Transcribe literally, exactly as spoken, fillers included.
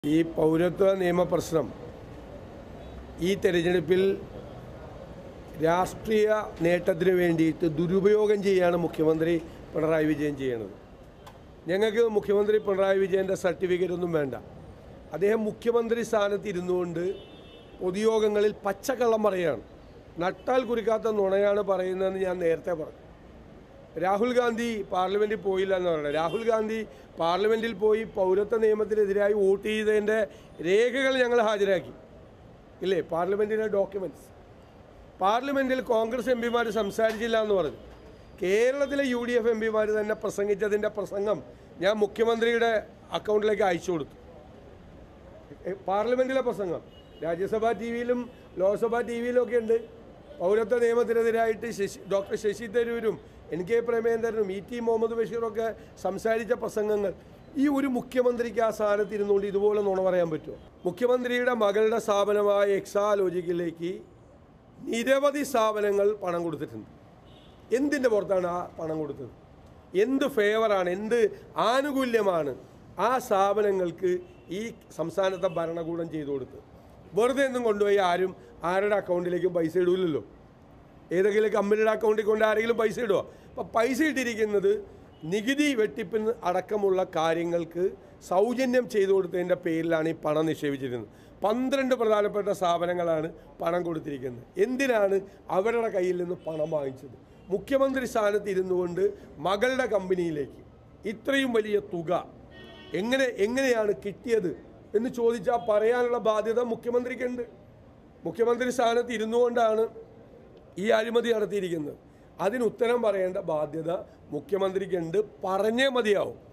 ഈ പൗരത്വ നിയമപ്രശ്നം ഈ തെരഞ്ഞെടുപ്പിൽ രാഷ്ട്രീയ നേട്ടത്തിന് വേണ്ടിയിട്ട് ദുരുപയോഗം ചെയ്യാണ് മുഖ്യമന്ത്രി പിണറായി വിജയൻ ചെയ്യുന്നത്. ഞങ്ങൾക്ക് മുഖ്യമന്ത്രി പിണറായി വിജയൻ്റെ സർട്ടിഫിക്കറ്റ് ഒന്നും വേണ്ട. അദ്ദേഹം മുഖ്യമന്ത്രി സ്ഥാനത്ത് ഇരുന്നുകൊണ്ട് പൊതുയോഗങ്ങളിൽ പച്ചക്കള്ളം പറയുകയാണ്. നട്ടാൽ കുറിക്കാത്ത നുണയാണ് പറയുന്നതെന്ന് ഞാൻ നേരത്തെ പറഞ്ഞു. രാഹുൽ ഗാന്ധി പാർലമെൻറ്റിൽ പോയില്ല എന്ന് പറയുന്നത്. രാഹുൽ ഗാന്ധി പാർലമെൻറ്റിൽ പോയി പൗരത്വ നിയമത്തിനെതിരായി വോട്ട് ചെയ്തതിൻ്റെ രേഖകൾ ഞങ്ങൾ ഹാജരാക്കി ഇല്ലേ, പാർലമെൻറ്റിലെ ഡോക്യുമെൻറ്റ്സ്. പാർലമെൻറ്റിൽ കോൺഗ്രസ് എം പിമാർ സംസാരിച്ചില്ല എന്ന് പറഞ്ഞു. കേരളത്തിലെ യു ഡി എഫ് എം പിമാർ തന്നെ പ്രസംഗിച്ചതിൻ്റെ പ്രസംഗം ഞാൻ മുഖ്യമന്ത്രിയുടെ അക്കൗണ്ടിലേക്ക് അയച്ചു കൊടുത്തു. പാർലമെൻറ്റിലെ പ്രസംഗം രാജ്യസഭാ ടി വിയിലും ലോക്സഭാ ടി വിയിലും ഒക്കെ ഉണ്ട്. പൗരത്വ നിയമത്തിനെതിരായിട്ട് ശശി ഡോക്ടർ ശശി തരൂരും എൻ കെ പ്രേമേന്ദ്രനും ഇ ടി മുഹമ്മദ് ബഷീറൊക്കെ സംസാരിച്ച പ്രസംഗങ്ങൾ. ഈ ഒരു മുഖ്യമന്ത്രിക്ക് ആ സ്ഥാനത്ത് ഇരുന്നുകൊണ്ട് ഇതുപോലെ നുണ പറയാൻ പറ്റുമോ? മുഖ്യമന്ത്രിയുടെ മകളുടെ സ്ഥാപനമായ എക്സാലോജിക്കിലേക്ക് നിരവധി സ്ഥാപനങ്ങൾ പണം കൊടുത്തിട്ടുണ്ട്. എന്തിൻ്റെ പുറത്താണ് ആ പണം കൊടുത്തത്? എന്ത് ഫേവറാണ്, എന്ത് ആനുകൂല്യമാണ് ആ സ്ഥാപനങ്ങൾക്ക് ഈ സംസ്ഥാനത്തെ ഭരണകൂടം ചെയ്തു കൊടുത്തത്? വെറുതെ ഒന്നും കൊണ്ടുപോയി ആരും ആരുടെ അക്കൗണ്ടിലേക്കും പൈസ ഇടില്ലല്ലോ. ഏതെങ്കിലും കമ്പനിയുടെ അക്കൗണ്ടിൽ കൊണ്ട് ആരെങ്കിലും പൈസ ഇടുമോ? അപ്പോൾ പൈസ ഇട്ടിരിക്കുന്നത് നികുതി വെട്ടിപ്പിന് അടക്കമുള്ള കാര്യങ്ങൾക്ക് സൗജന്യം ചെയ്തു കൊടുത്തതിൻ്റെ പേരിലാണ് ഈ പണം നിക്ഷേപിച്ചിരുന്നത്. പന്ത്രണ്ട് പ്രധാനപ്പെട്ട സ്ഥാപനങ്ങളാണ് പണം കൊടുത്തിരിക്കുന്നത്. എന്തിനാണ് അവരുടെ കയ്യിൽ നിന്ന് പണം വാങ്ങിച്ചത്? മുഖ്യമന്ത്രി സ്ഥാനത്ത് ഇരുന്നു കൊണ്ട് മകളുടെ കമ്പനിയിലേക്ക് ഇത്രയും വലിയ തുക എങ്ങനെ എങ്ങനെയാണ് കിട്ടിയത് എന്ന് ചോദിച്ചാൽ പറയാനുള്ള ബാധ്യത മുഖ്യമന്ത്രിക്കുണ്ട്. മുഖ്യമന്ത്രി സ്ഥാനത്ത് ഇരുന്നു കൊണ്ടാണ് ഈ അഴിമതി നടത്തിയിരിക്കുന്നത്. അതിന് ഉത്തരം പറയേണ്ട ബാധ്യത മുഖ്യമന്ത്രിക്കുണ്ട്. പറഞ്ഞേ മതിയാവും.